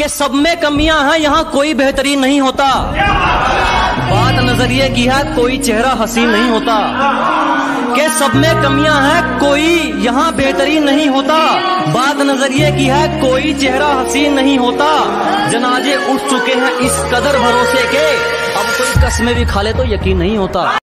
कि सब में कमियां हैं, यहाँ कोई बेहतरीन नहीं होता। बात नजरिए की है, कोई चेहरा हसीन नहीं होता। कि सब में कमियां हैं, कोई यहाँ बेहतरीन नहीं होता। बात नजरिए की है, कोई चेहरा हसीन नहीं होता। जनाजे उठ चुके हैं इस कदर भरोसे के, अब कोई कसमें भी खा ले तो यकीन नहीं होता।